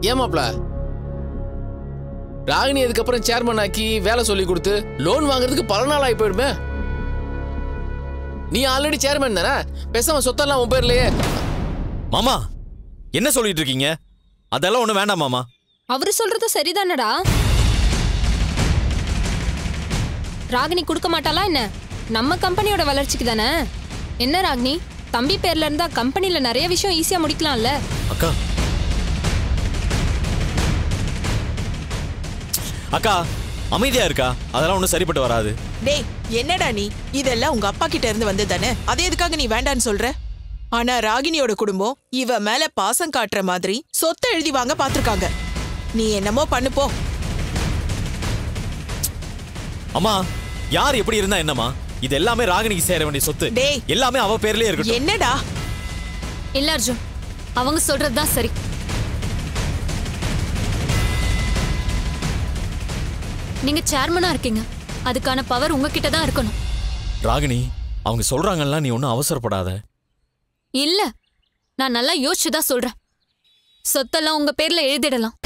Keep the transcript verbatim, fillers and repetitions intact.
ஏமாப்ல ராகினி அதுக்கப்புறம் சேர்மன் ஆக்கி வேலை சொல்லி கொடுத்து லோன் வாங்குறதுக்கு பல நாள் ஆகி போயிடுமே. நீ ஆல்ரெடி சேர்மன் தானே, பேசாம சொத்தெல்லாம் உன் பேர்லயே. மாமா என்ன சொல்லிட்டு இருக்கீங்க? அதெல்லாம் ஒண்ணு வேண்டாம் மாமா. அவரு சொல்றது சரிதானடா. ராகினி கொடுக்க மாட்டாளா என்ன? நம்ம கம்பெனியோட வளர்ச்சிக்கு தானே. என்ன ராகினி, தம்பி பேர்ல இருந்தா கம்பெனில நிறைய விஷயம் ஈஸியா முடிக்கலாம்ல. அக்கா அக்கா அமைதியா இருக்கா, அதெல்லாம் ஒன்றும் சரிப்பட்டு வராது. டேய் என்னடா நீ, இதெல்லாம் உங்க அப்பா கிட்ட இருந்து வந்து தானே, அதே எதுக்காக நீ வேண்டான்னு சொல்ற? ஆனா ராகினியோட குடும்பம் இவ மேல பாசம் காட்டுற மாதிரி சொத்தை எழுதி வாங்க பாத்துருக்காங்க. நீ என்னமோ பண்ணு போ. அம்மா யார் எப்படி இருந்தா என்னமா, இது எல்லாமே ராகினிக்கு சேர வேண்டிய சொத்து. டேய் எல்லாமே அவ பேர்லயே இருக்கட்டும். என்னடா? இல்ல அர்ஜுன், அவங்க சொல்றதுதான் சரி. நீங்க சேர்மனா இருக்கீங்க, அதுக்கான பவர் உங்ககிட்ட தான் இருக்கணும். ராகினி அவங்க சொல்றாங்கல்ல, நீ ஒன்னும் அவசரப்படாத. இல்ல, நான் நல்லா யோசிச்சுதான் சொல்றேன். சொத்தெல்லாம் உங்க பேர்ல எழுதிடலாம்.